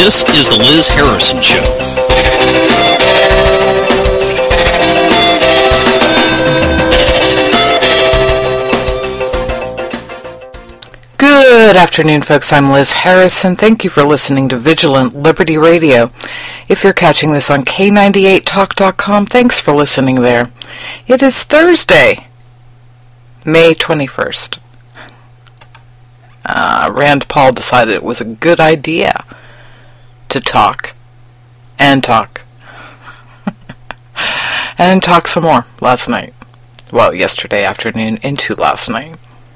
This is The Liz Harrison Show. Good afternoon, folks. I'm Liz Harrison. Thank you for listening to Vigilant Liberty Radio. If you're catching this on K98Talk.com, thanks for listening there. It is Thursday, May 21st. Rand Paul decided it was a good idea to talk and talk and talk some more last night. Well, yesterday afternoon into last night.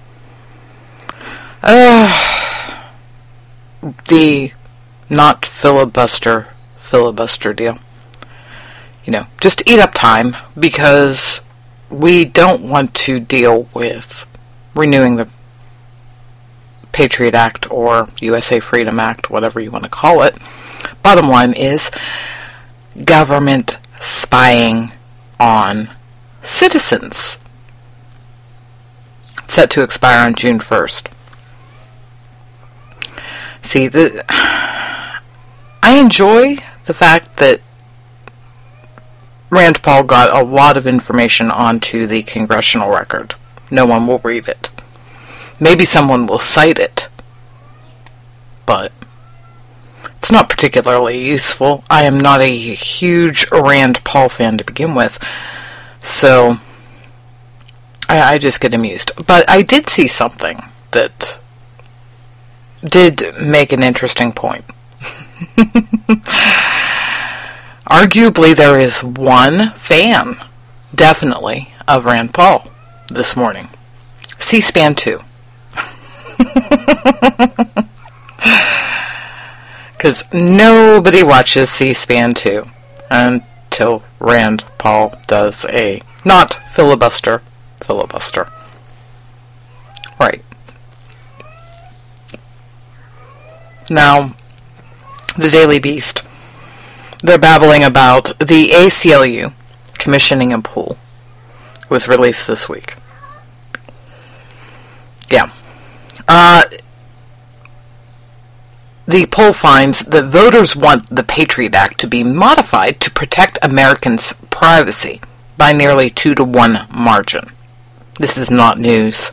The not filibuster deal. You know, just eat up time, because we don't want to deal with renewing the Patriot Act or USA Freedom Act, whatever you want to call it. Bottom line is government spying on citizens. It's set to expire on June 1st. See, I enjoy the fact that Rand Paul got a lot of information onto the congressional record. No one will read it. Maybe someone will cite it, but it's not particularly useful. I am not a huge Rand Paul fan to begin with, so I just get amused. But I did see something that did make an interesting point. Arguably, there is one fan, definitely, of Rand Paul this morning. C-SPAN 2. Because nobody watches C-SPAN 2 until Rand Paul does a not filibuster. Right. Now, the Daily Beast, they're babbling about the ACLU commissioning a poll. It was released this week. Yeah. The poll finds that voters want the Patriot Act to be modified to protect Americans' privacy by nearly 2-to-1 margin. This is not news.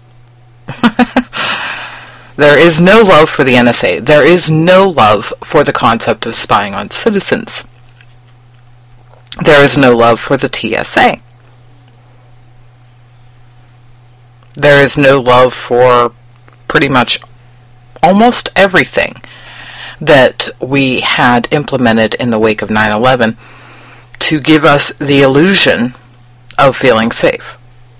There is no love for the NSA. There is no love for the concept of spying on citizens. There is no love for the TSA. There is no love for pretty much almost everything that we had implemented in the wake of 9/11 to give us the illusion of feeling safe.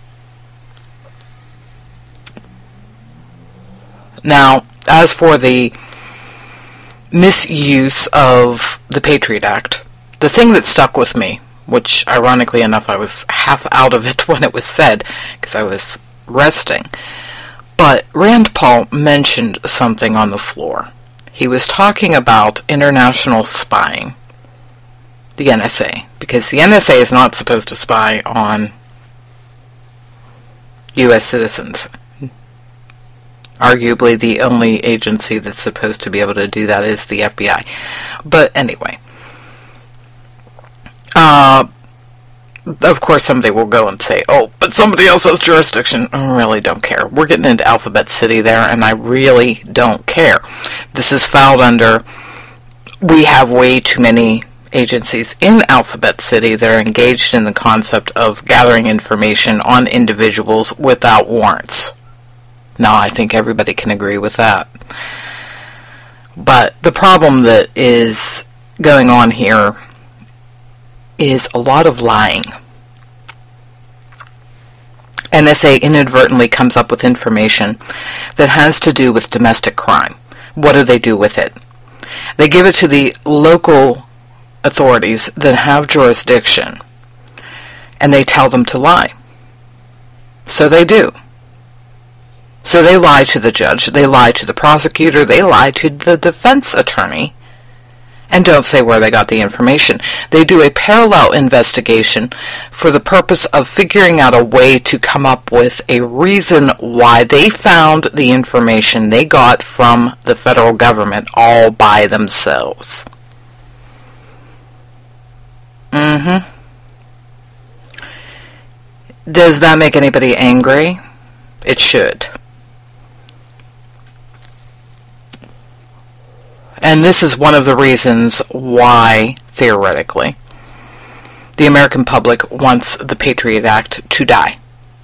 Now, as for the misuse of the Patriot Act, the thing that stuck with me, which ironically enough I was half out of it when it was said, because I was resting, but Rand Paul mentioned something on the floor. He was talking about international spying, the NSA, because the NSA is not supposed to spy on U.S. citizens. Arguably, the only agency that's supposed to be able to do that is the FBI. But anyway, of course somebody will go and say, oh, but somebody else has jurisdiction. I really don't care. We're getting into Alphabet City there, and I really don't care. This is filed under, we have way too many agencies in Alphabet City that are engaged in the concept of gathering information on individuals without warrants. Now, I think everybody can agree with that. But the problem that is going on here is a lot of lying. NSA inadvertently comes up with information that has to do with domestic crime. What do they do with it? They give it to the local authorities that have jurisdiction, and they tell them to lie. So they do. So they lie to the judge, they lie to the prosecutor, they lie to the defense attorney, and don't say where they got the information. They do a parallel investigation for the purpose of figuring out a way to come up with a reason why they found the information they got from the federal government all by themselves. Does that make anybody angry? It should. And this is one of the reasons why, theoretically, the American public wants the Patriot Act to die.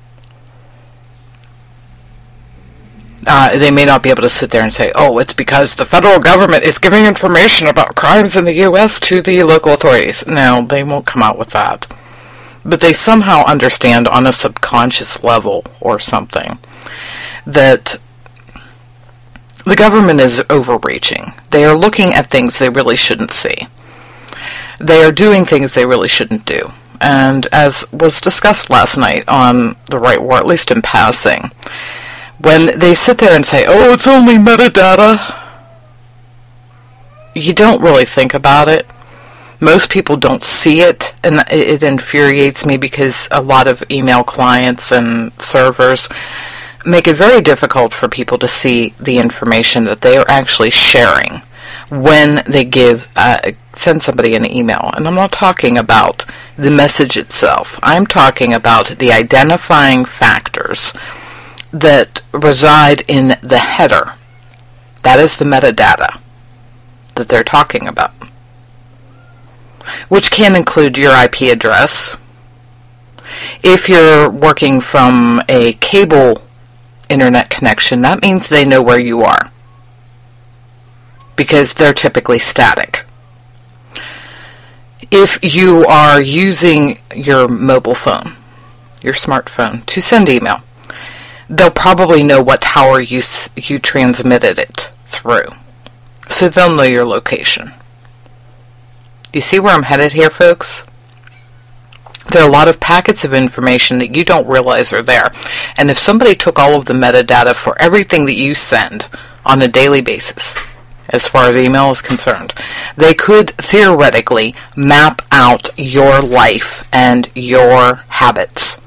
They may not be able to sit there and say, oh, it's because the federal government is giving information about crimes in the U.S. to the local authorities. No, they won't come out with that. But they somehow understand on a subconscious level or something that the government is overreaching. They are looking at things they really shouldn't see. They are doing things they really shouldn't do. And as was discussed last night on The Right War, at least in passing, when they sit there and say, oh, it's only metadata, you don't really think about it. Most people don't see it, and it infuriates me because a lot of email clients and servers make it very difficult for people to see the information that they are actually sharing when they send somebody an email. And I'm not talking about the message itself. I'm talking about the identifying factors that reside in the header. That is the metadata that they're talking about, which can include your IP address. If you're working from a cable internet connection, that means they know where you are, because they're typically static. If you are using your mobile phone, your smartphone, to send email, they'll probably know what tower you transmitted it through, so they'll know your location. You see where I'm headed here, folks? There are a lot of packets of information that you don't realize are there. And if somebody took all of the metadata for everything that you send on a daily basis, as far as email is concerned, they could theoretically map out your life and your habits.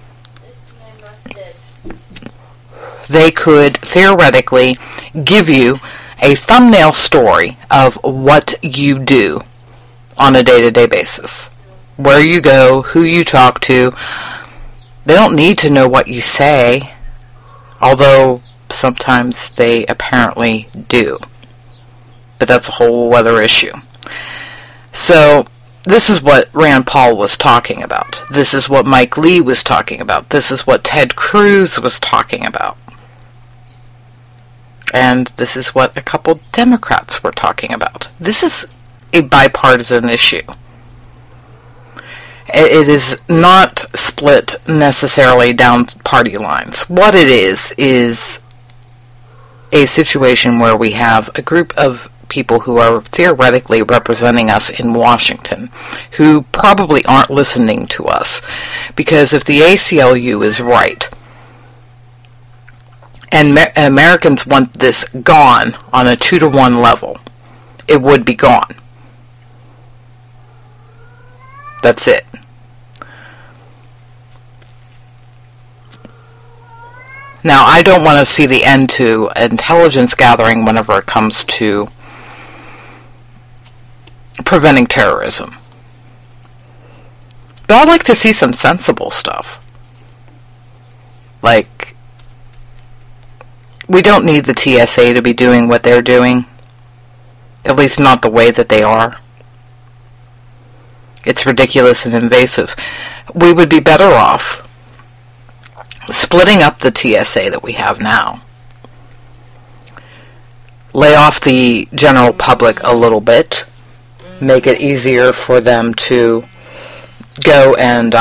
They could theoretically give you a thumbnail story of what you do on a day-to-day basis. Where you go, who you talk to. They don't need to know what you say, although sometimes they apparently do. But that's a whole other issue. So, this is what Rand Paul was talking about. This is what Mike Lee was talking about. This is what Ted Cruz was talking about. And this is what a couple Democrats were talking about. This is a bipartisan issue. It is not split necessarily down party lines. What it is a situation where we have a group of people who are theoretically representing us in Washington who probably aren't listening to us. Because if the ACLU is right, and Americans want this gone on a 2-to-1 level, it would be gone. That's it. Now, I don't want to see the end to intelligence gathering whenever it comes to preventing terrorism. But I'd like to see some sensible stuff. Like, we don't need the TSA to be doing what they're doing. At least not the way that they are. It's ridiculous and invasive. We would be better off splitting up the TSA that we have now. Lay off the general public a little bit. Make it easier for them to go and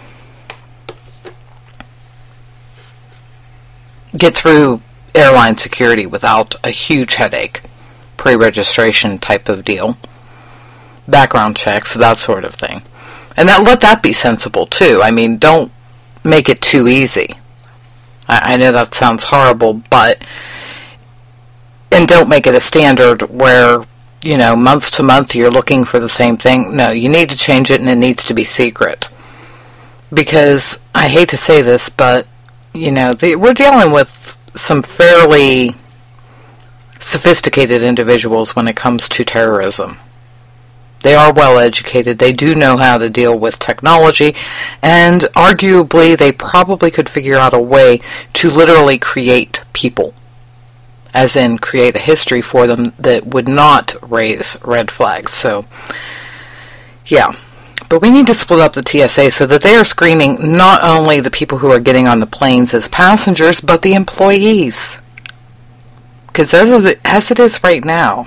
get through airline security without a huge headache. Pre-registration type of deal. Background checks, that sort of thing. And let that be sensible too. I mean, don't make it too easy. I know that sounds horrible, but... And don't make it a standard where month to month you're looking for the same thing. No, you need to change it, and it needs to be secret. Because, I hate to say this, but, we're dealing with some fairly sophisticated individuals when it comes to terrorism. They are well educated, they do know how to deal with technology, and arguably they probably could figure out a way to literally create people. As in, create a history for them that would not raise red flags. So, yeah. But we need to split up the TSA so that they are screening not only the people who are getting on the planes as passengers, but the employees. Because as it is right now,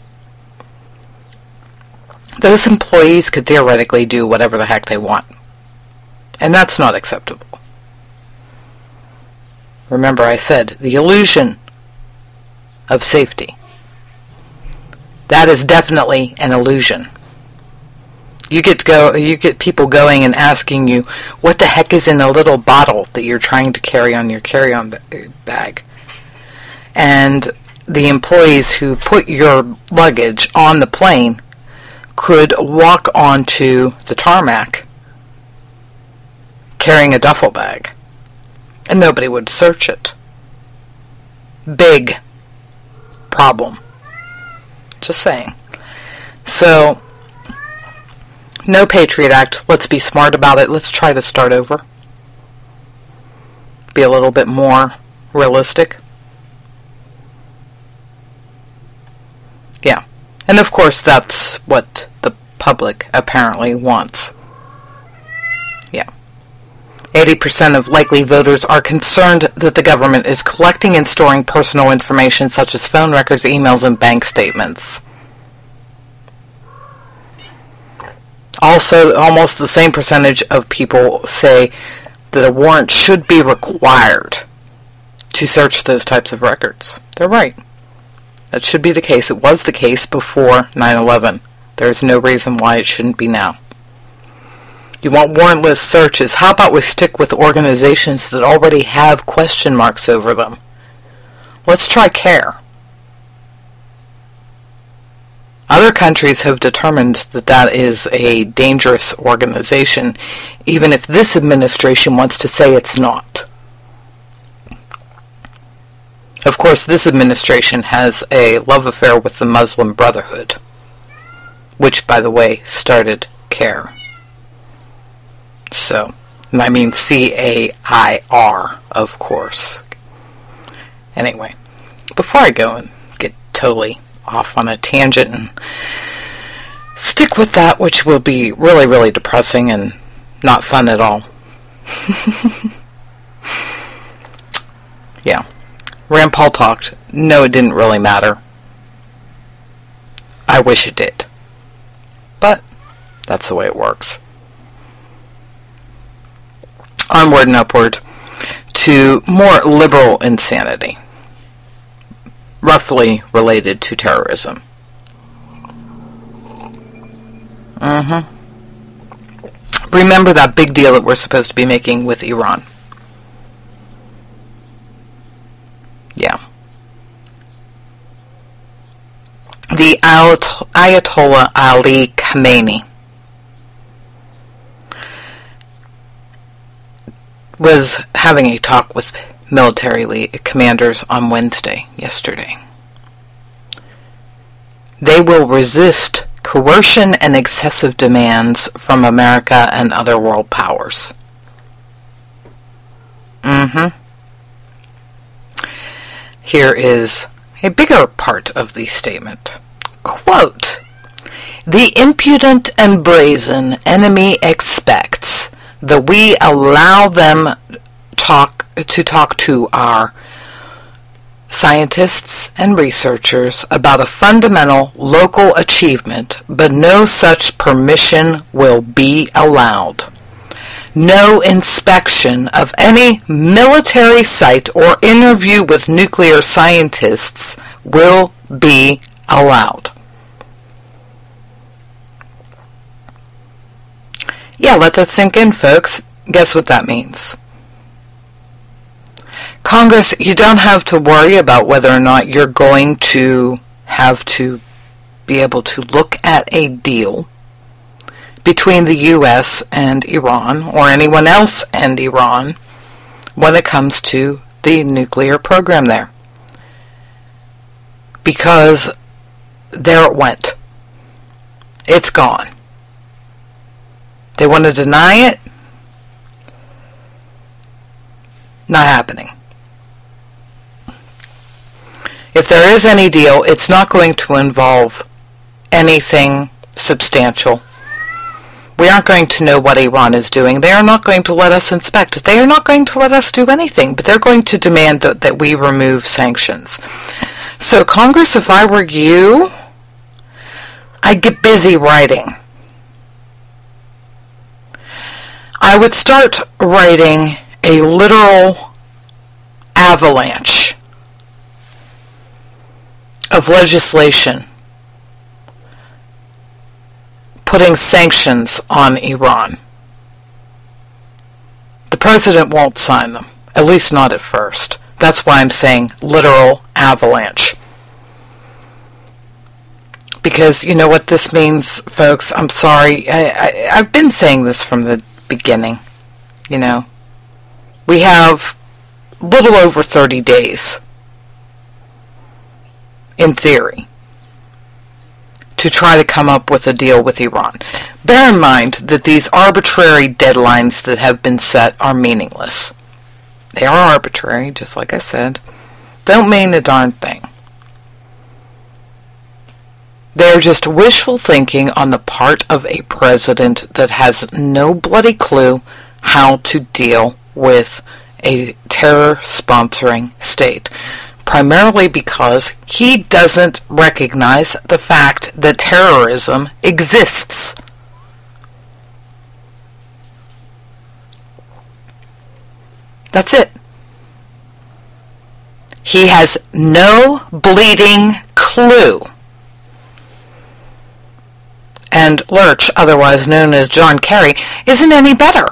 those employees could theoretically do whatever the heck they want. And that's not acceptable. Remember, I said the illusion of safety. That is definitely an illusion. You get people going and asking you, what the heck is in the little bottle that you're trying to carry on your carry-on bag? And the employees who put your luggage on the plane could walk onto the tarmac carrying a duffel bag, and nobody would search it. Big problem. Just saying. So, no Patriot Act. Let's be smart about it. Let's try to start over. Be a little bit more realistic. Yeah. And of course, that's what the public apparently wants. Yeah. 80% of likely voters are concerned that the government is collecting and storing personal information such as phone records, emails, and bank statements. Also, almost the same percentage of people say that a warrant should be required to search those types of records. They're right. That should be the case. It was the case before 9/11. There's no reason why it shouldn't be now. You want warrantless searches? How about we stick with organizations that already have question marks over them? Let's try CARE. Other countries have determined that that is a dangerous organization, even if this administration wants to say it's not. Of course, this administration has a love affair with the Muslim Brotherhood, which, by the way, started CARE. So, I mean CAIR, of course. Anyway, before I go and get totally off on a tangent and stick with that, which will be really, really depressing and not fun at all. Yeah. Rand Paul talked. No, it didn't really matter. I wish it did. But that's the way it works. Onward and upward to more liberal insanity, roughly related to terrorism. Remember that big deal that we're supposed to be making with Iran. Yeah. The Ayatollah Ali Khamenei was having a talk with military commanders on yesterday. They will resist coercion and excessive demands from America and other world powers. Here is a bigger part of the statement. Quote, "The impudent and brazen enemy expects that we allow them to talk to our scientists and researchers about a fundamental local achievement, but no such permission will be allowed. No inspection of any military site or interview with nuclear scientists will be allowed." Yeah, let that sink in, folks. Guess what that means? Congress, you don't have to worry about whether or not you're going to have to be able to look at a deal between the U.S. and Iran, or anyone else and Iran, when it comes to the nuclear program there. Because there it went. It's gone. They want to deny it? Not happening. If there is any deal, it's not going to involve anything substantial. We aren't going to know what Iran is doing. They are not going to let us inspect. They are not going to let us do anything, but they're going to demand that we remove sanctions. So, Congress, if I were you, I'd get busy writing. I would start writing a literal avalanche of legislation putting sanctions on Iran. The president won't sign them, at least not at first. That's why I'm saying literal avalanche. Because you know what this means, folks? I'm sorry. I've been saying this from the beginning. You know, we have a little over 30 days, in theory, to try to come up with a deal with Iran. Bear in mind that these arbitrary deadlines that have been set are meaningless. They are arbitrary, just like I said. Don't mean a darn thing. They're just wishful thinking on the part of a president that has no bloody clue how to deal with a terror-sponsoring state. Primarily because he doesn't recognize the fact that terrorism exists. That's it. He has no bleeding clue. And Lurch, otherwise known as John Kerry, isn't any better.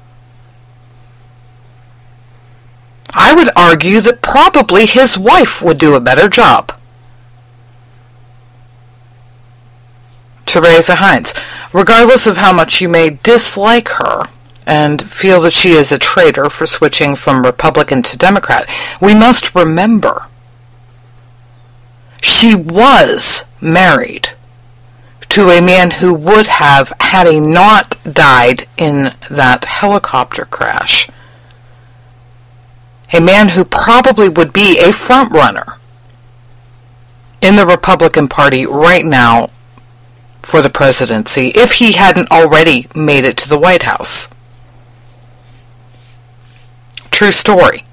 I would argue that probably his wife would do a better job. Theresa Heinz, regardless of how much you may dislike her and feel that she is a traitor for switching from Republican to Democrat, we must remember she was married to a man who would have, had he not died in that helicopter crash, a man who probably would be a front runner in the Republican Party right now for the presidency if he hadn't already made it to the White House. True story.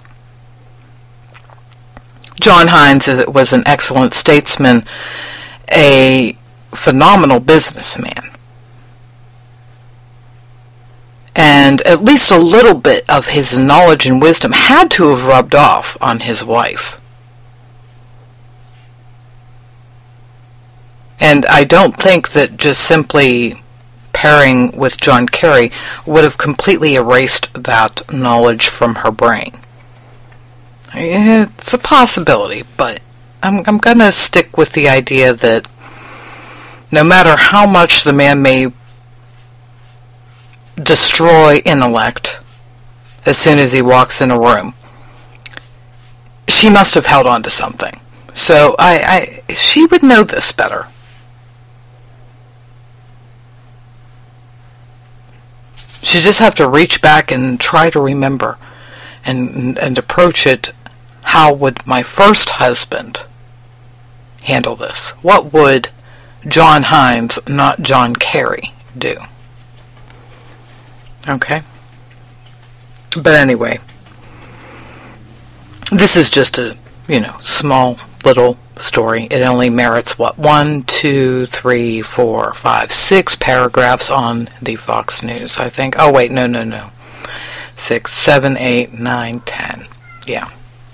John Heinz was an excellent statesman, a phenomenal businessman. And at least a little bit of his knowledge and wisdom had to have rubbed off on his wife. And I don't think that just simply pairing with John Kerry would have completely erased that knowledge from her brain. It's a possibility, but I'm going to stick with the idea that no matter how much the man may destroy intellect as soon as he walks in a room, she must have held on to something. So she would know this better. She just have to reach back and try to remember and approach it. How would my first husband handle this? What would John Heinz, not John Kerry, do? Okay? But anyway, this is just a, small little story. It only merits, 1, 2, 3, 4, 5, 6 paragraphs on the Fox News, I think. Oh, wait, no. 6, 7, 8, 9, 10. Yeah.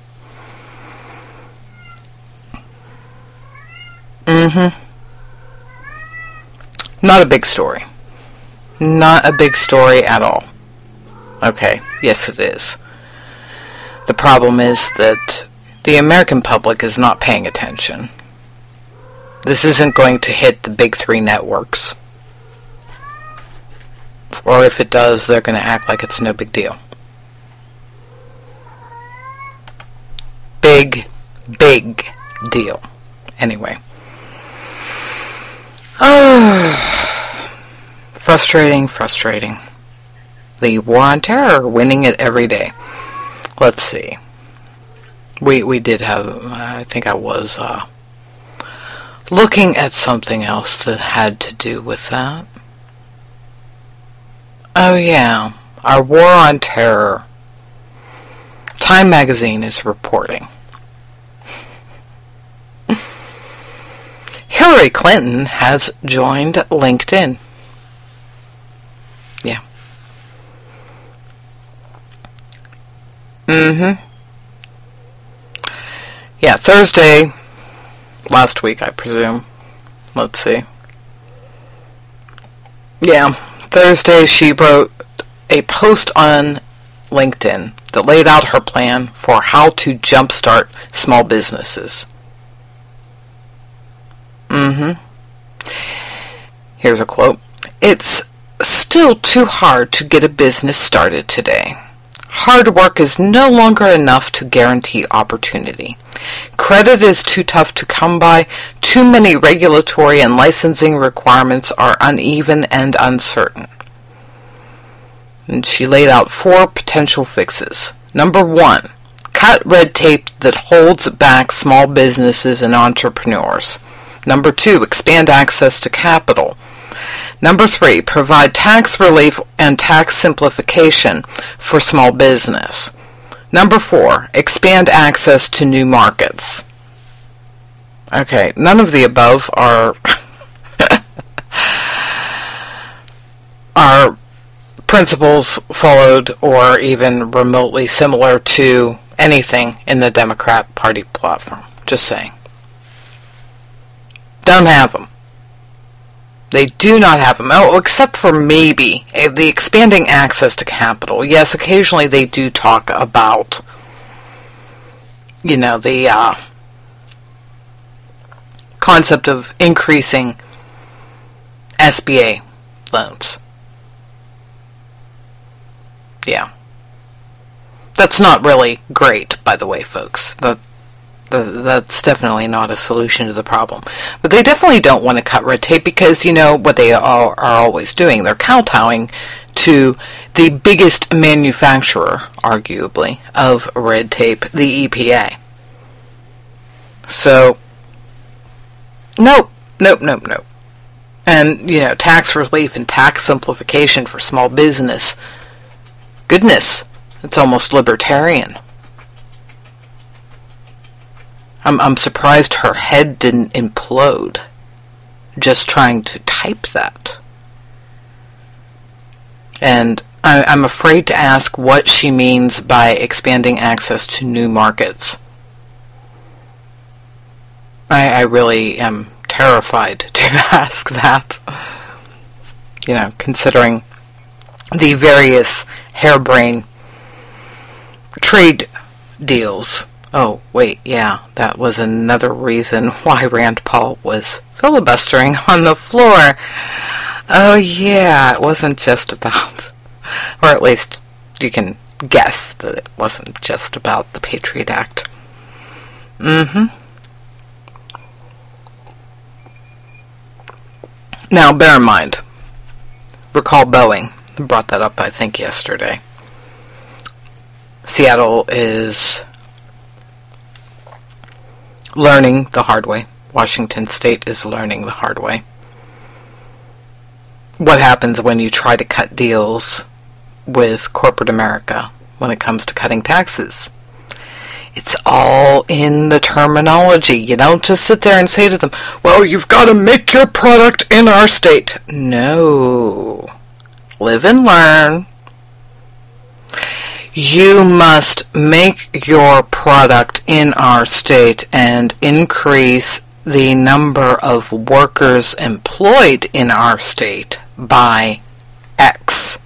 Not a big story. Not a big story at all. Okay, yes it is. The problem is that the American public is not paying attention. This isn't going to hit the big three networks. Or if it does, they're going to act like it's no big deal. Big deal. Anyway. Frustrating. The war on terror, winning it every day. Let's see. We did have, I think I was looking at something else that had to do with that. Oh yeah, our war on terror. Time magazine is reporting. Hillary Clinton has joined LinkedIn. Yeah. Yeah, Thursday, last week I presume. Let's see. Yeah, Thursday she wrote a post on LinkedIn that laid out her plan for how to jumpstart small businesses. Here's a quote. "It's still too hard to get a business started today. Hard work is no longer enough to guarantee opportunity. Credit is too tough to come by. Too many regulatory and licensing requirements are uneven and uncertain." And she laid out 4 potential fixes. Number 1, cut red tape that holds back small businesses and entrepreneurs. Number 2, expand access to capital. Number 3, provide tax relief and tax simplification for small business. Number 4, expand access to new markets. Okay, none of the above are principles followed or even remotely similar to anything in the Democrat Party platform. Just saying. Don't have them. They do not have them. Oh, except for maybe the expanding access to capital. Yes, occasionally they do talk about, the concept of increasing SBA loans. Yeah. That's not really great, by the way, folks. That's definitely not a solution to the problem. But they definitely don't want to cut red tape because, what they are always doing. They're kowtowing to the biggest manufacturer, arguably, of red tape, the EPA. So, nope. And, tax relief and tax simplification for small business. Goodness, it's almost libertarian. I'm surprised her head didn't implode just trying to type that. And I'm afraid to ask what she means by expanding access to new markets. I really am terrified to ask that. Considering the various harebrained trade deals. Oh, wait, yeah, that was another reason why Rand Paul was filibustering on the floor. Oh, yeah, it wasn't just about, or at least you can guess that it wasn't just about the Patriot Act. Now, bear in mind, recall Boeing. I brought that up, I think, yesterday. Seattle is learning the hard way. Washington State is learning the hard way. What happens when you try to cut deals with corporate America when it comes to cutting taxes? It's all in the terminology. You don't just sit there and say to them, well, you've got to make your product in our state. No. Live and learn. You must make your product in our state and increase the number of workers employed in our state by X.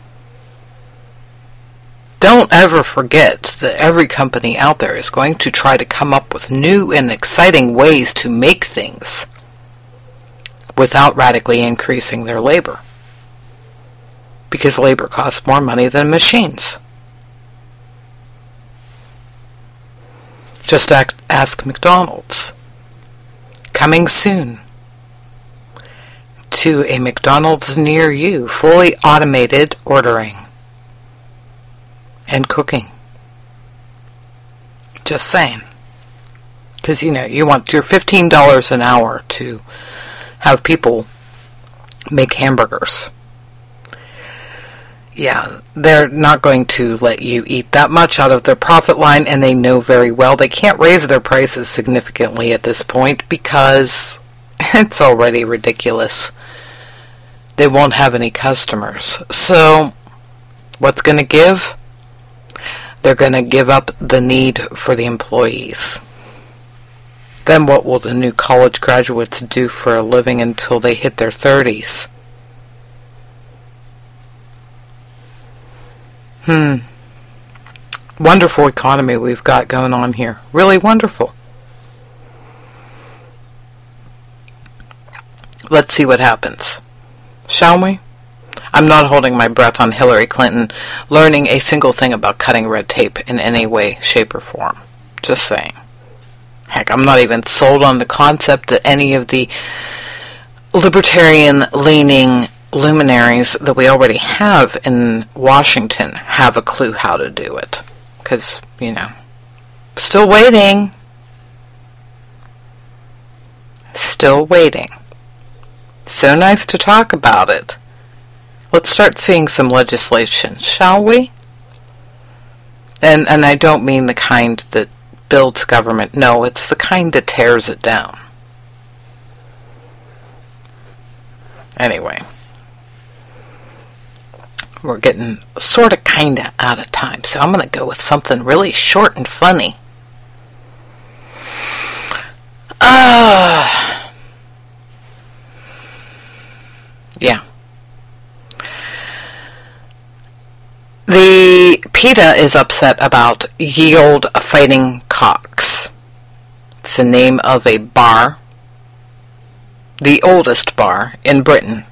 Don't ever forget that every company out there is going to try to come up with new and exciting ways to make things. without radically increasing their labor. Because labor costs more money than machines. Just ask McDonald's. Coming soon to a McDonald's near you, fully automated ordering and cooking. Just saying. Because, you want your $15 an hour to have people make hamburgers. Yeah, they're not going to let you eat that much out of their profit line, and they know very well they can't raise their prices significantly at this point because it's already ridiculous. They won't have any customers. So, what's going to give? They're going to give up the need for the employees. Then what will the new college graduates do for a living until they hit their 30s? Wonderful economy we've got going on here. Really wonderful. Let's see what happens. Shall we? I'm not holding my breath on Hillary Clinton learning a single thing about cutting red tape in any way, shape, or form. Just saying. Heck, I'm not even sold on the concept that any of the libertarian-leaning luminaries that we already have in Washington have a clue how to do it. Because, still waiting. Still waiting. So nice to talk about it. Let's start seeing some legislation, shall we? And I don't mean the kind that builds government. No, it's the kind that tears it down. Anyway. We're getting sort of kind of out of time, so I'm going to go with something really short and funny. Yeah. The PETA is upset about Ye Olde Fighting Cocks. It's the name of a bar, the oldest bar in Britain.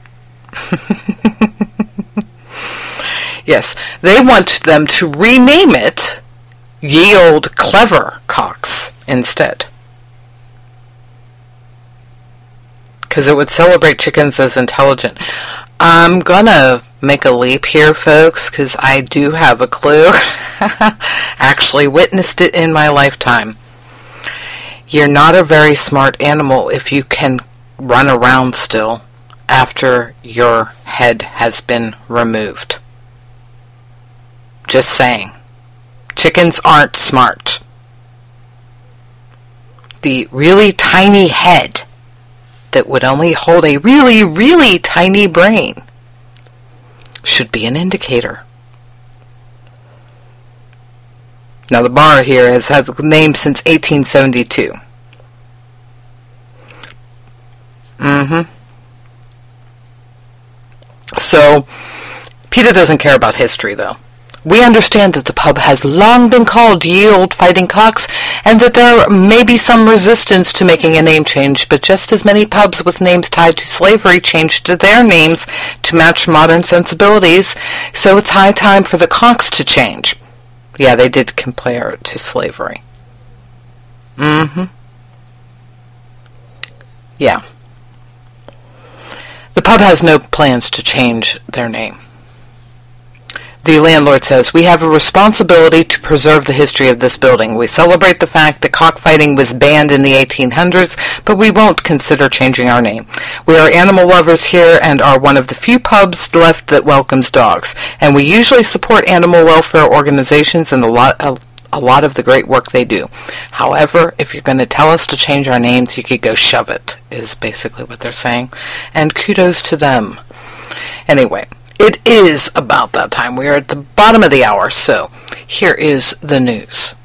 Yes, they want them to rename it Ye Olde Clever Cocks instead. Because it would celebrate chickens as intelligent. I'm gonna make a leap here, folks, because I do have a clue. Actually witnessed it in my lifetime. You're not a very smart animal if you can run around still after your head has been removed. Just saying. Chickens aren't smart. The really tiny head that would only hold a really, really tiny brain should be an indicator. Now the bar here has had the name since 1872. So, PETA doesn't care about history, though. We understand that the pub has long been called Ye Olde Fighting Cocks, and that there may be some resistance to making a name change, but just as many pubs with names tied to slavery changed their names to match modern sensibilities, so it's high time for the Cocks to change. Yeah, they did compare it to slavery. Yeah. The pub has no plans to change their name. The landlord says, "We have a responsibility to preserve the history of this building. We celebrate the fact that cockfighting was banned in the 1800s, but we won't consider changing our name. We are animal lovers here and are one of the few pubs left that welcomes dogs, and we usually support animal welfare organizations and a lot of the great work they do. However, if you're going to tell us to change our names, you could go shove it," is basically what they're saying. And kudos to them. Anyway. It is about that time. We are at the bottom of the hour, so here is the news.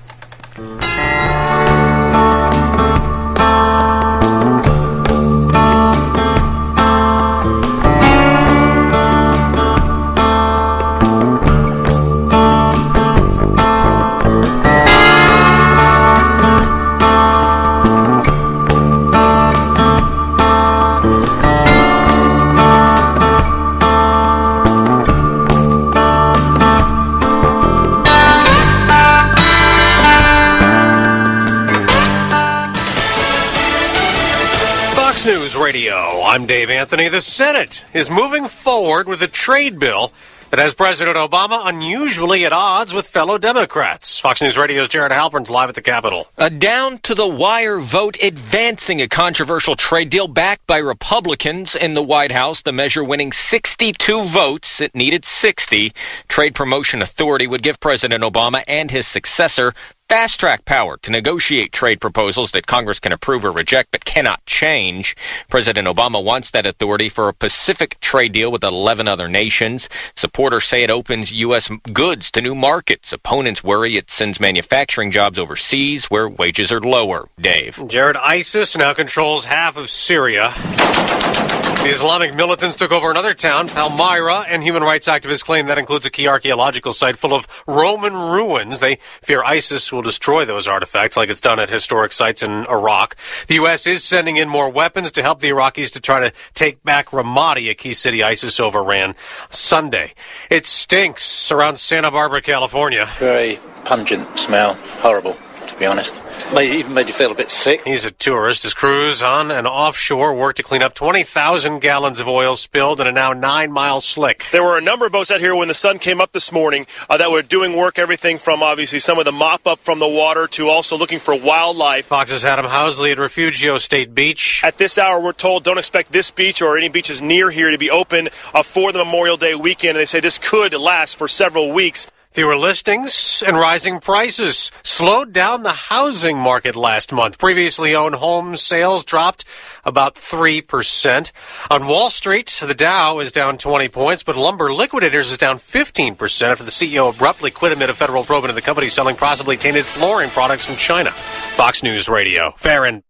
News Radio. I'm Dave Anthony. The Senate is moving forward with a trade bill that has President Obama unusually at odds with fellow Democrats. Fox News Radio's Jared Halpern's live at the Capitol. A down-to-the-wire vote advancing a controversial trade deal backed by Republicans in the White House. The measure winning 62 votes. It needed 60. Trade Promotion Authority would give President Obama and his successor fast-track power to negotiate trade proposals that Congress can approve or reject but cannot change. President Obama wants that authority for a Pacific trade deal with 11 other nations. Supporters say it opens U.S. goods to new markets. Opponents worry it sends manufacturing jobs overseas where wages are lower. Dave. Jared, ISIS now controls half of Syria. The Islamic militants took over another town, Palmyra, and human rights activists claim that includes a key archaeological site full of Roman ruins. They fear ISIS will destroy those artifacts like it's done at historic sites in Iraq. The U.S. is sending in more weapons to help the Iraqis to try to take back Ramadi, a key city ISIS overran Sunday. It stinks around Santa Barbara, California. Very pungent smell. Horrible, to be honest. Even made you feel a bit sick. He's a tourist. His crews on and offshore worked to clean up 20,000 gallons of oil spilled in a now 9-mile slick. There were a number of boats out here when the sun came up this morning that were doing work, everything from obviously some of the mop up from the water to also looking for wildlife. Fox's Adam Housley at Refugio State Beach. At this hour, we're told don't expect this beach or any beaches near here to be open for the Memorial Day weekend. And they say this could last for several weeks. Fewer listings and rising prices slowed down the housing market last month. Previously owned home sales dropped about 3%. On Wall Street, the Dow is down 20 points, but Lumber Liquidators is down 15% after the CEO abruptly quit amid a federal probe into the company selling possibly tainted flooring products from China. Fox News Radio. Farron.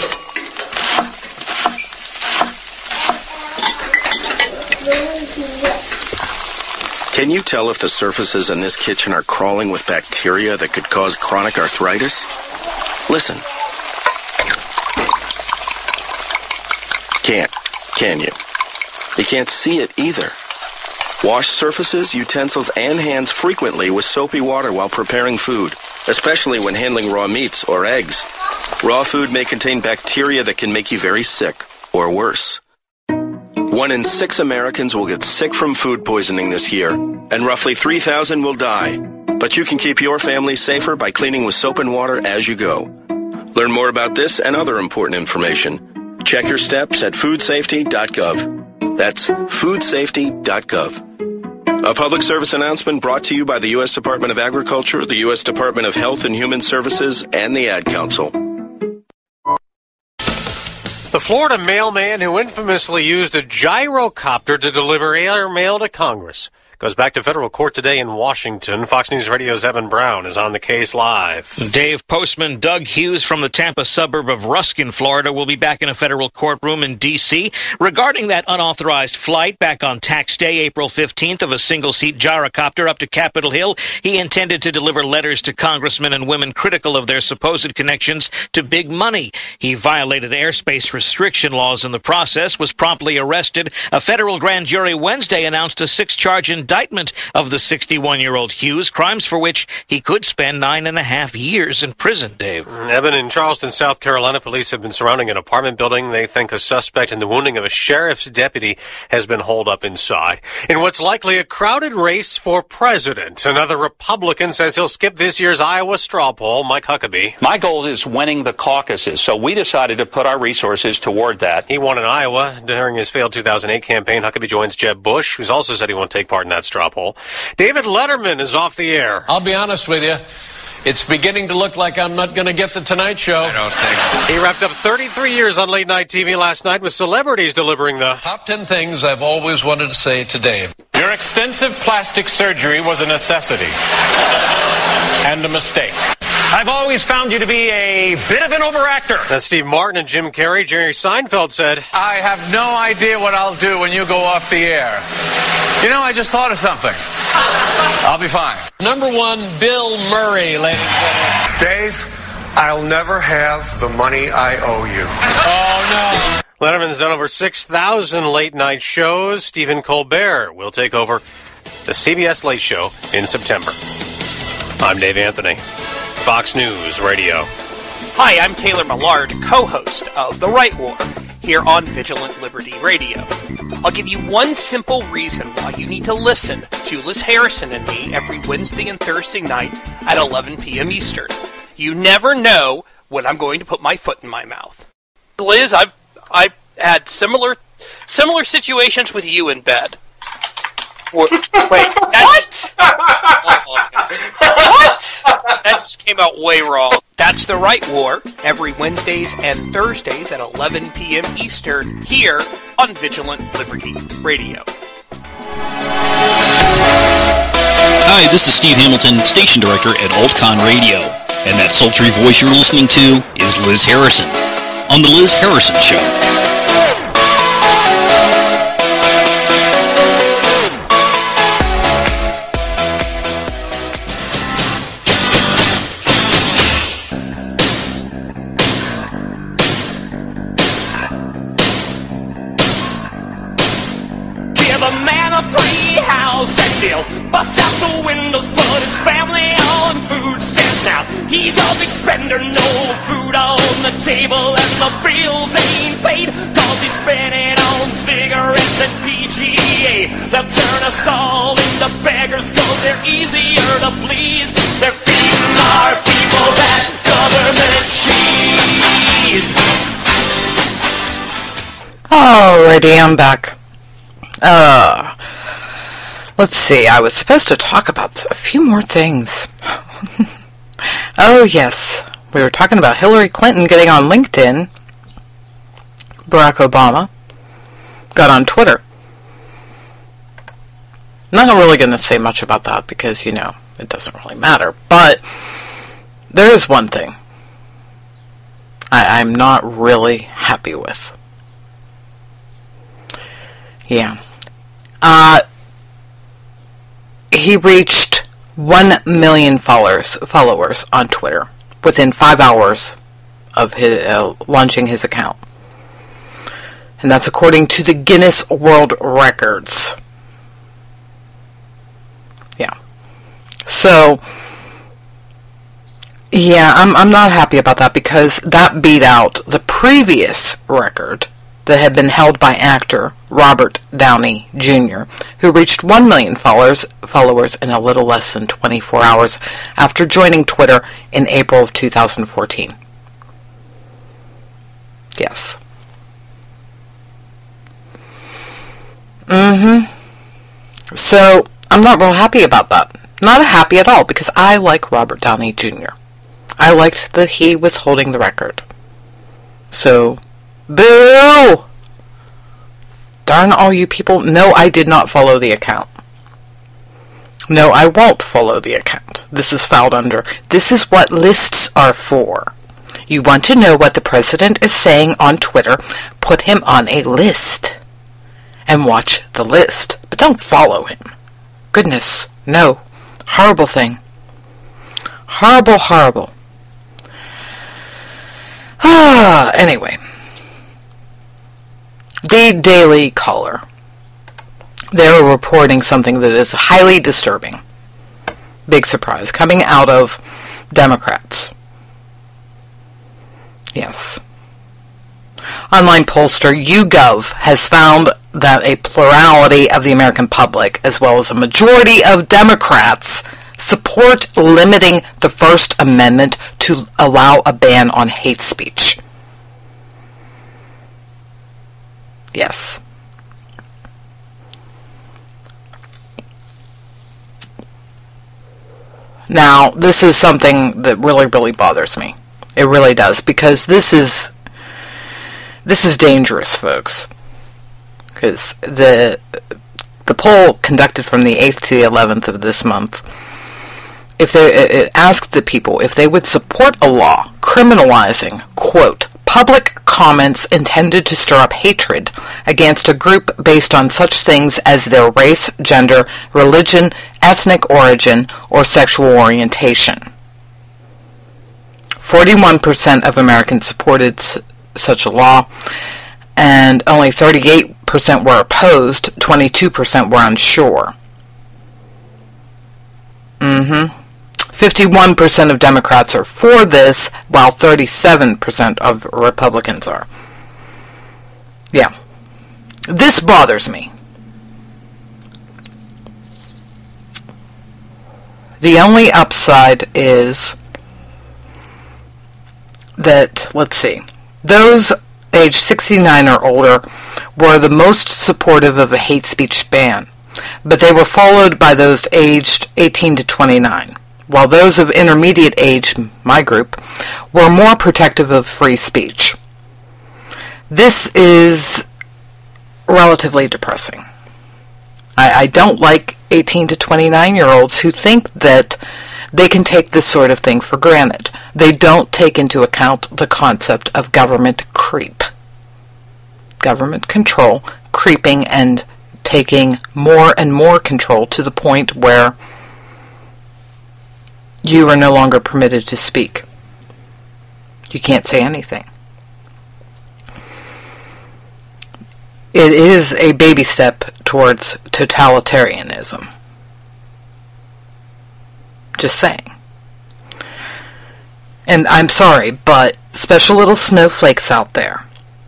Can you tell if the surfaces in this kitchen are crawling with bacteria that could cause chronic arthritis? Listen. Can't, can you? You can't see it either. Wash surfaces, utensils, and hands frequently with soapy water while preparing food, especially when handling raw meats or eggs. Raw food may contain bacteria that can make you very sick, or worse. 1 in 6 Americans will get sick from food poisoning this year, and roughly 3,000 will die. But you can keep your family safer by cleaning with soap and water as you go. Learn more about this and other important information. Check your steps at foodsafety.gov. That's foodsafety.gov. A public service announcement brought to you by the U.S. Department of Agriculture, the U.S. Department of Health and Human Services, and the Ad Council. The Florida mailman who infamously used a gyrocopter to deliver air mail to Congress goes back to federal court today in Washington. Fox News Radio's Evan Brown is on the case live. Dave, Postman Doug Hughes from the Tampa suburb of Ruskin, Florida, will be back in a federal courtroom in D.C. regarding that unauthorized flight back on tax day, April 15th, of a single-seat gyrocopter up to Capitol Hill. He intended to deliver letters to congressmen and women critical of their supposed connections to big money. He violated airspace restriction laws in the process, was promptly arrested. A federal grand jury Wednesday announced a 6-charge indictment of the 61-year-old Hughes, crimes for which he could spend 9.5 years in prison, Dave. Evan, in Charleston, South Carolina, police have been surrounding an apartment building. They think a suspect in the wounding of a sheriff's deputy has been holed up inside. In what's likely a crowded race for president, another Republican says he'll skip this year's Iowa straw poll. Mike Huckabee. My goal is winning the caucuses, so we decided to put our resources toward that. He won in Iowa during his failed 2008 campaign. Huckabee joins Jeb Bush, who's also said he won't take part in that straw poll. David Letterman is off the air. I'll be honest with you. It's beginning to look like I'm not going to get the Tonight Show. I don't think. He wrapped up 33 years on late night TV last night with celebrities delivering the top 10 things I've always wanted to say to Dave. Your extensive plastic surgery was a necessity and a mistake. I've always found you to be a bit of an overactor. That's Steve Martin and Jim Carrey. Jerry Seinfeld said, I have no idea what I'll do when you go off the air. You know, I just thought of something. I'll be fine. Number 1, Bill Murray, ladies and gentlemen. Dave, I'll never have the money I owe you. Oh, no. Letterman's done over 6,000 late-night shows. Stephen Colbert will take over the CBS Late Show in September. I'm Dave Anthony, Fox News Radio. Hi, I'm Taylor Millard, co-host of The Right War. here on Vigilant Liberty Radio. I'll give you one simple reason why you need to listen to Liz Harrison and me every Wednesday and Thursday night at 11 p.m. Eastern. You never know when I'm going to put my foot in my mouth. Liz, I've had similar situations with you in bed. Wait, what? What? That just came out way wrong. That's The Right War, every Wednesdays and Thursdays at 11 p.m. Eastern, here on Vigilant Liberty Radio. Hi, this is Steve Hamilton, station director at AltCon Radio, and that sultry voice you're listening to is Liz Harrison on The Liz Harrison Show. Bust out the windows, put his family on food stamps now. He's a big spender, no food on the table, and the bills ain't paid, cause he's spending on cigarettes and PGA. They'll turn us all into beggars, cause they're easier to please. They're feeding our people that government cheese. Alrighty, I'm back. Let's see, I was supposed to talk about a few more things. Oh, yes. We were talking about Hillary Clinton getting on LinkedIn. Barack Obama got on Twitter. I'm not really going to say much about that because, it doesn't really matter. But there is one thing I'm not really happy with. Yeah. He reached 1 million followers on Twitter within 5 hours of his, launching his account. And that's according to the Guinness World Records. Yeah. So, yeah, I'm not happy about that because that beat out the previous record that had been held by actor Robert Downey Jr., who reached 1 million followers in a little less than 24 hours after joining Twitter in April of 2014. Yes. So, I'm not real happy about that. Not happy at all, because I like Robert Downey Jr. I liked that he was holding the record. So, boo! Darn all you people. No, I did not follow the account. No, I won't follow the account. This is filed under. This is what lists are for. You want to know what the president is saying on Twitter, put him on a list. And watch the list. But don't follow him. Goodness, no. Horrible thing. Horrible, horrible. Anyway. The Daily Caller. They're reporting something that is highly disturbing. Big surprise. Coming out of Democrats. Yes. Online pollster YouGov has found that a plurality of the American public, as well as a majority of Democrats, support limiting the First Amendment to allow a ban on hate speech. Yes. Now, this is something that really, really bothers me. It really does, because this is dangerous, folks. Because the poll conducted from the 8th to the 11th of this month, it asked the people if they would support a law criminalizing, quote, public comments intended to stir up hatred against a group based on such things as their race, gender, religion, ethnic origin, or sexual orientation. 41% of Americans supported such a law, and only 38% were opposed, 22% were unsure. 51% of Democrats are for this, while 37% of Republicans are. Yeah. This bothers me. The only upside is that, let's see, those age 69 or older were the most supportive of a hate speech ban, but they were followed by those aged 18 to 29, while those of intermediate age, my group, were more protective of free speech. This is relatively depressing. I don't like 18 to 29-year-olds who think that they can take this sort of thing for granted. They don't take into account the concept of government creep. Government control, creeping and taking more and more control to the point where you are no longer permitted to speak. You can't say anything. It is a baby step towards totalitarianism. Just saying. And I'm sorry, but special little snowflakes out there,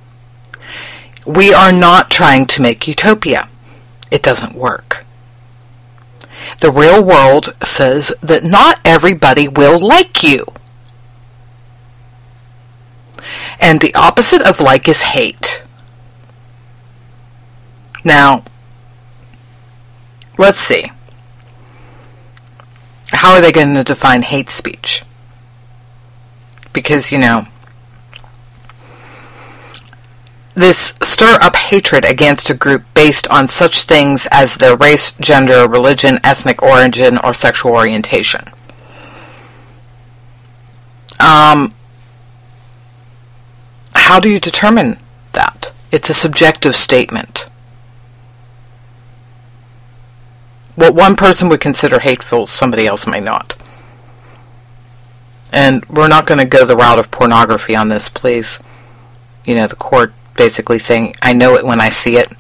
we are not trying to make utopia. It doesn't work. The real world says that not everybody will like you. And the opposite of like is hate. Now, let's see. How are they going to define hate speech? Because, this stir up hatred against a group based on such things as their race, gender, religion, ethnic origin, or sexual orientation. How do you determine that? It's a subjective statement. What one person would consider hateful, somebody else may not. And we're not going to go the route of pornography on this, please. The court basically saying, I know it when I see it.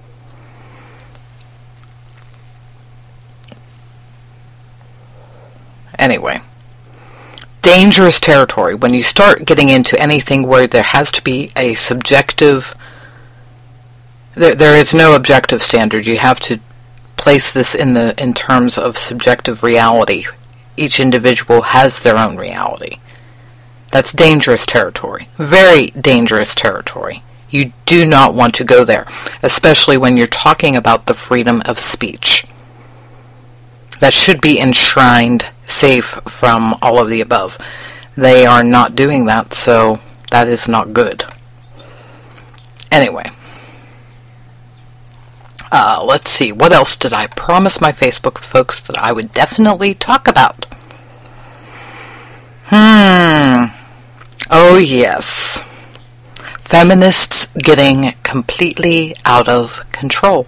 Anyway. Dangerous territory. When you start getting into anything where there has to be a subjective... There is no objective standard. You have to place this in terms of subjective reality. Each individual has their own reality. That's dangerous territory. Very dangerous territory. You do not want to go there, especially when you're talking about the freedom of speech. That should be enshrined, safe from all of the above. They are not doing that, so that is not good. Anyway. Let's see, what else did I promise my Facebook folks that I would definitely talk about? Oh yes. Feminists getting completely out of control.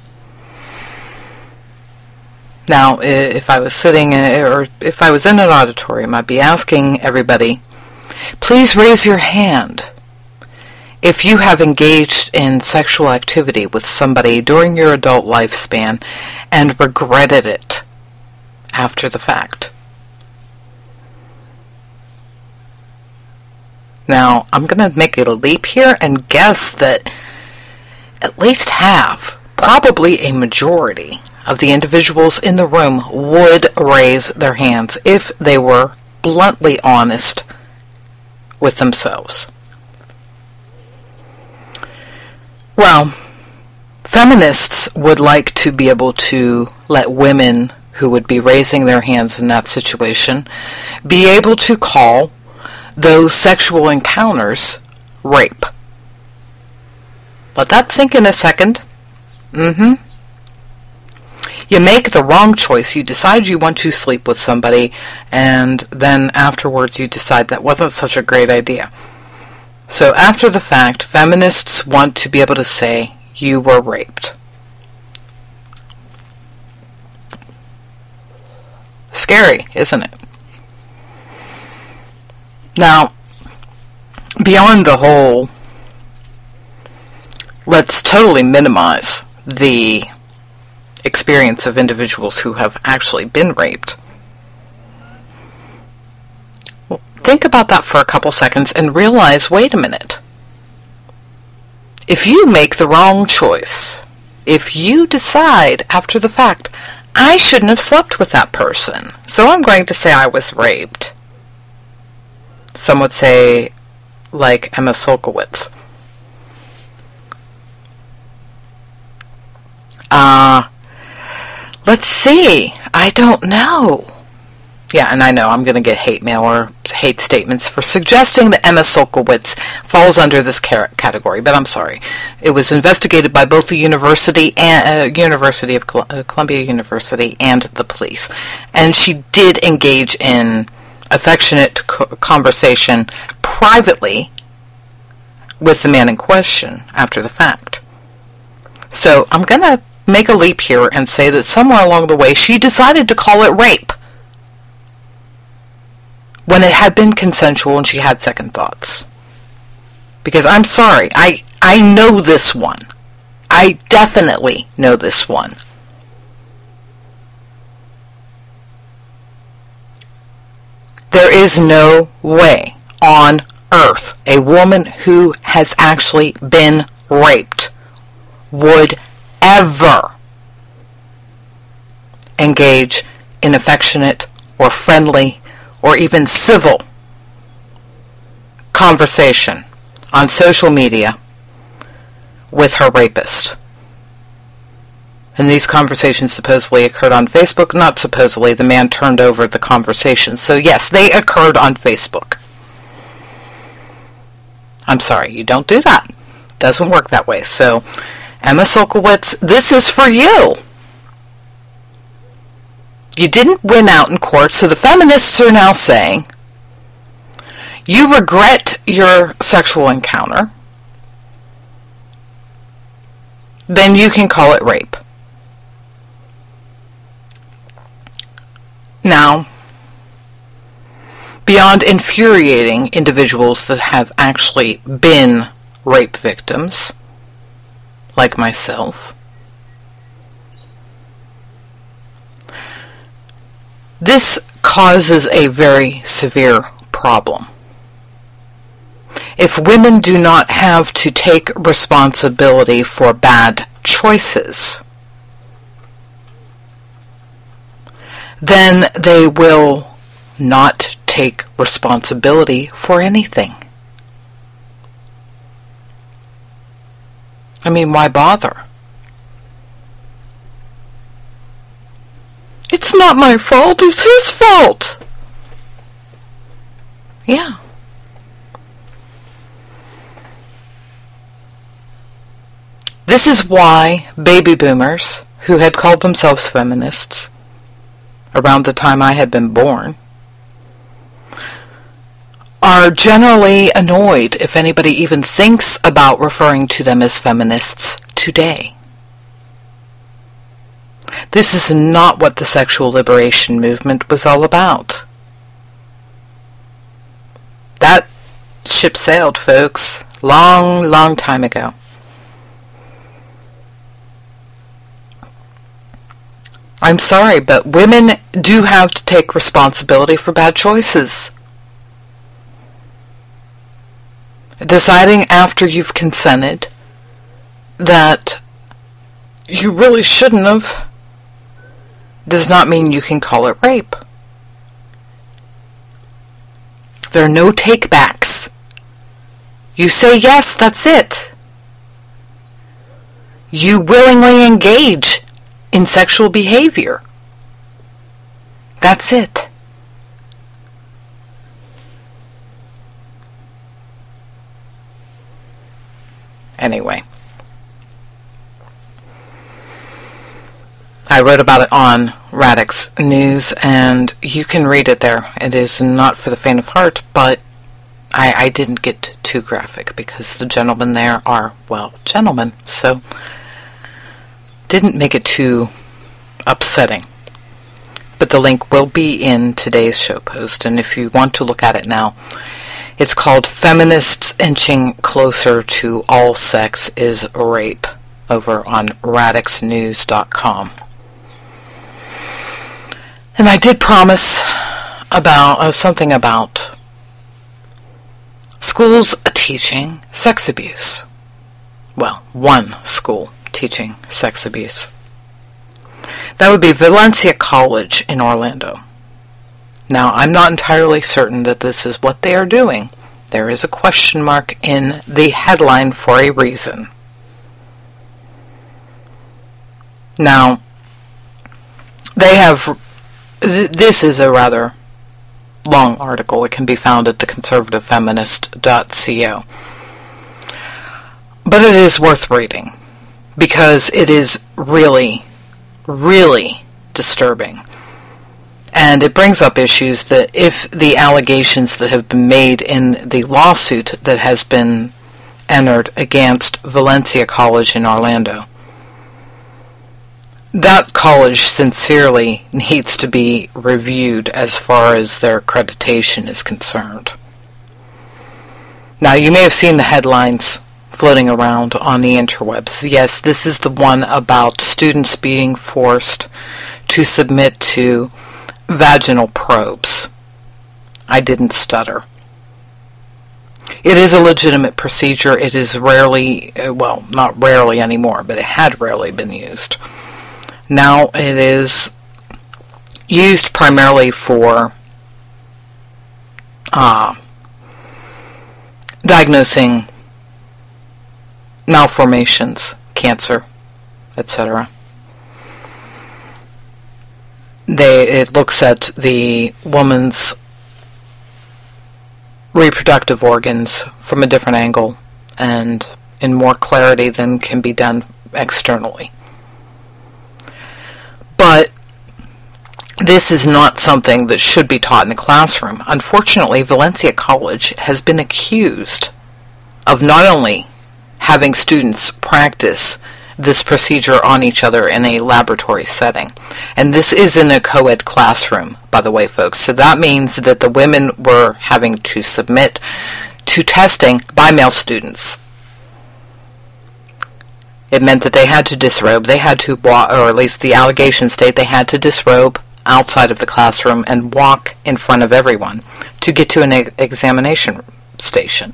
Now, if I was sitting, or if I was in an auditorium, I'd be asking everybody, please raise your hand if you have engaged in sexual activity with somebody during your adult lifespan and regretted it after the fact. Now, I'm going to make a leap here and guess that at least half, probably a majority, of the individuals in the room would raise their hands if they were bluntly honest with themselves. Well, feminists would like to be able to let women who would be raising their hands in that situation be able to call those sexual encounters rape. Let that sink in a second. You make the wrong choice. You decide you want to sleep with somebody, and then afterwards you decide that wasn't such a great idea. So after the fact, feminists want to be able to say, you were raped. Scary, isn't it? Now, beyond the whole, let's totally minimize the experience of individuals who have actually been raped. Well, think about that for a couple seconds and realize, wait a minute. If you make the wrong choice, if you decide after the fact, I shouldn't have slept with that person, so I'm going to say I was raped. Some would say, like Emma Solkowitz. Let's see. I don't know. Yeah, and I know I'm going to get hate mail or hate statements for suggesting that Emma Solkowitz falls under this category, but I'm sorry. It was investigated by both the University and Columbia University and the police, and she did engage in affectionate conversation privately with the man in question after the fact. So I'm going to make a leap here and say that somewhere along the way she decided to call it rape, when it had been consensual and she had second thoughts. Because I'm sorry, I know this one. I definitely know this one. There is no way on earth a woman who has actually been raped would ever engage in affectionate or friendly or even civil conversation on social media with her rapist. And these conversations supposedly occurred on Facebook. Not supposedly, the man turned over the conversation. So yes, they occurred on Facebook. I'm sorry, you don't do that. Doesn't work that way. So, Emma Solkowitz, this is for you. You didn't win out in court, so the feminists are now saying you regret your sexual encounter, then you can call it rape. Now, beyond infuriating individuals that have actually been rape victims, like myself, this causes a very severe problem. If women do not have to take responsibility for bad choices, then they will not take responsibility for anything. I mean, why bother? It's not my fault, it's his fault. Yeah. This is why baby boomers, who had called themselves feminists around the time I had been born, are generally annoyed if anybody even thinks about referring to them as feminists today. This is not what the sexual liberation movement was all about. That ship sailed, folks, long, long time ago. I'm sorry, but women do have to take responsibility for bad choices. Deciding after you've consented that you really shouldn't have does not mean you can call it rape. There are no take-backs. You say yes, that's it. You willingly engage in sexual behavior. That's it. Anyway, I wrote about it on Radix News, and you can read it there. It is not for the faint of heart, but I didn't get too graphic because the gentlemen there are, well, gentlemen, so didn't make it too upsetting. But the link will be in today's show post, and if you want to look at it now, it's called Feminists Inching Closer to All Sex is Rape over on radixnews.com. And I did promise about something about schools teaching sex abuse. one school teaching sex abuse. That would be Valencia College in Orlando. Now, I'm not entirely certain that this is what they are doing. There is a question mark in the headline for a reason. Now, this is a rather long article. It can be found at theconservativefeminist.co. But it is worth reading, because it is really, really disturbing. And it brings up issues that if the allegations that have been made in the lawsuit that has been entered against Valencia College in Orlando, that college sincerely needs to be reviewed as far as their accreditation is concerned. Now, you may have seen the headlines floating around on the interwebs. Yes, this is the one about students being forced to submit to vaginal probes. I didn't stutter. It is a legitimate procedure. It is rarely, well, not rarely anymore, but it had rarely been used. Now it is used primarily for diagnosing malformations, cancer, etc. It looks at the woman's reproductive organs from a different angle and in more clarity than can be done externally. But this is not something that should be taught in the classroom. Unfortunately, Valencia College has been accused of not only having students practice this procedure on each other in a laboratory setting, and this is in a co-ed classroom, by the way, folks, so that means that the women were having to submit to testing by male students. It meant that they had to disrobe, they had to walk, or at least the allegations state they had to disrobe outside of the classroom and walk in front of everyone to get to an examination station.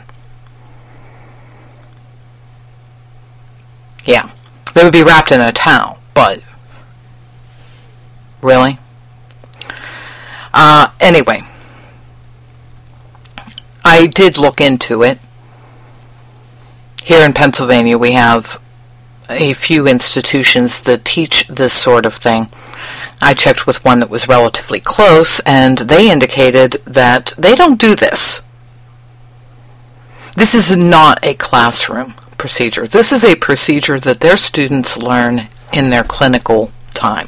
Yeah, they would be wrapped in a towel, but really? Anyway, I did look into it. Here in Pennsylvania, we have a few institutions that teach this sort of thing. I checked with one that was relatively close, and they indicated that they don't do this. This is not a classroom procedure. This is a procedure that their students learn in their clinical time.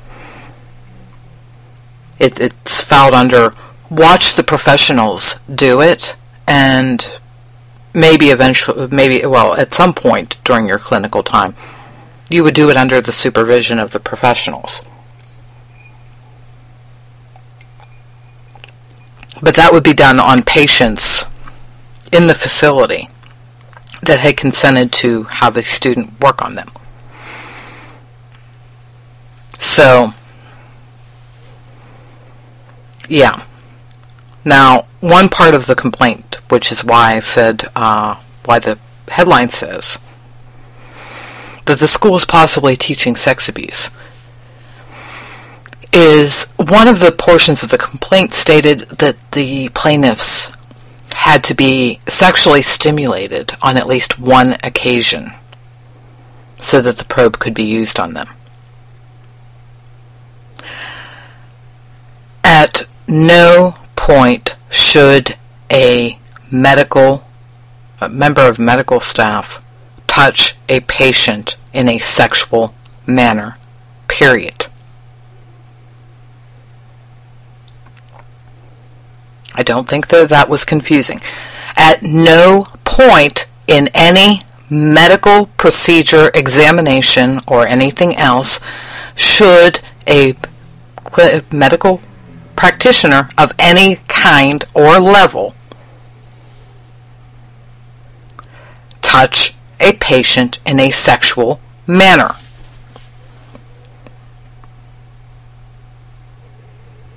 It's filed under watch the professionals do it, and maybe at some point during your clinical time, you would do it under the supervision of the professionals. But that would be done on patients in the facility that had consented to have a student work on them. So, yeah. Now, one part of the complaint, which is why I said, why the headline says that the school is possibly teaching sex abuse, is one of the portions of the complaint stated that the plaintiffs had to be sexually stimulated on at least one occasion so that the probe could be used on them. At no point should a member of medical staff touch a patient in a sexual manner, period. I don't think that was confusing. At no point in any medical procedure, examination, or anything else should a medical practitioner of any kind or level touch a patient in a sexual manner.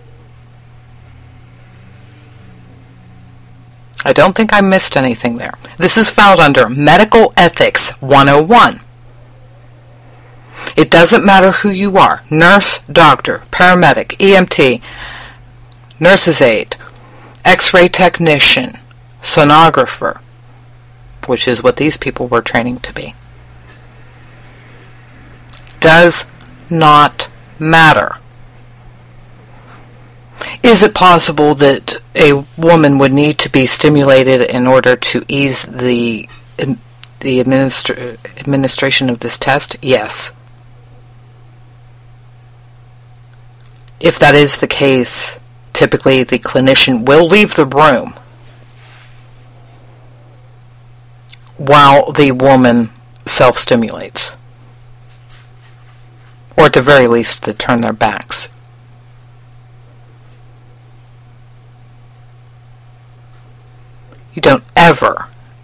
I don't think I missed anything there. This is found under Medical Ethics 101. It doesn't matter who you are, nurse, doctor, paramedic, EMT, nurse's aide, x-ray technician, sonographer, which is what these people were training to be. Does not matter. Is it possible that a woman would need to be stimulated in order to ease the administration of this test? Yes. If that is the case, typically the clinician will leave the room while the woman self-stimulates. Or at the very least, they turn their backs. You don't ever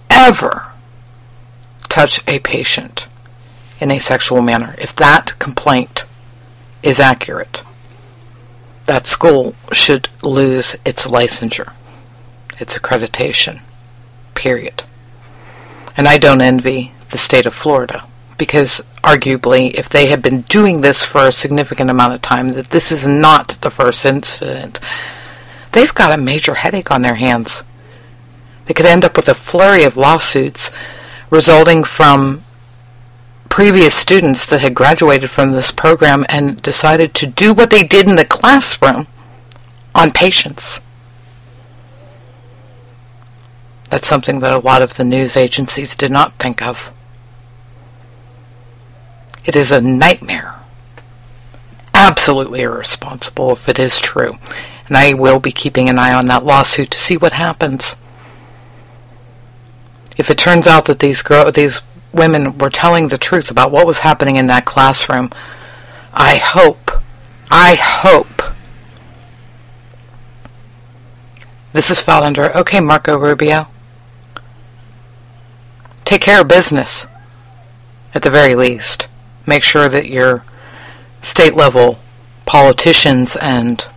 touch a patient in a sexual manner. If that complaint is accurate, that school should lose its licensure, its accreditation, period. And I don't envy the state of Florida, because arguably, if they had been doing this for a significant amount of time, that this is not the first incident, they've got a major headache on their hands. They could end up with a flurry of lawsuits resulting from previous students that had graduated from this program and decided to do what they did in the classroom on patients. That's something that a lot of the news agencies did not think of. It is a nightmare. Absolutely irresponsible if it is true. And I will be keeping an eye on that lawsuit to see what happens. If it turns out that these women were telling the truth about what was happening in that classroom, I hope this is filed under, okay, Marco Rubio, take care of business, at the very least. Make sure that your state-level politicians and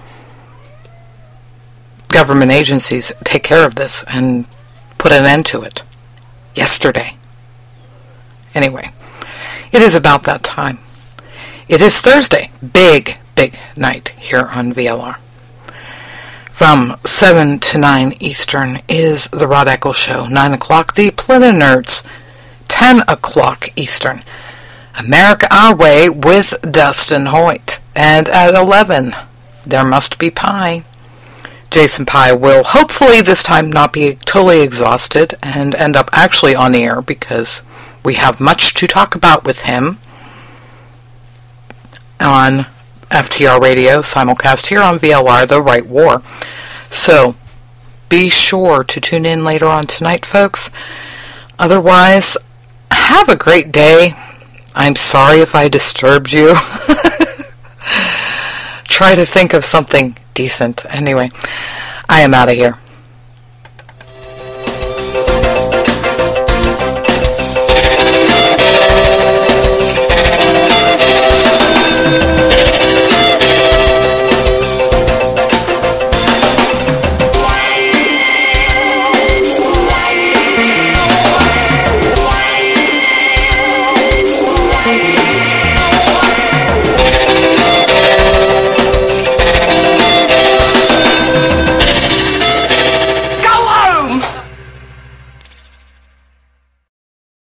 government agencies take care of this and put an end to it yesterday. Anyway, it is about that time. It is Thursday. Big night here on VLR. From 7 to 9 Eastern is the Rod Eccles Show. 9 o'clock, the Planet Nerds. 10 o'clock Eastern, America Our Way with Dustin Hoyt. And at 11, There Must Be Pie. Jason Pye will hopefully this time not be totally exhausted and end up actually on the air, because we have much to talk about with him on FTR Radio, simulcast here on VLR, The Right War. So, be sure to tune in later on tonight, folks. Otherwise, have a great day. I'm sorry if I disturbed you. Try to think of something decent. Anyway, I am out of here.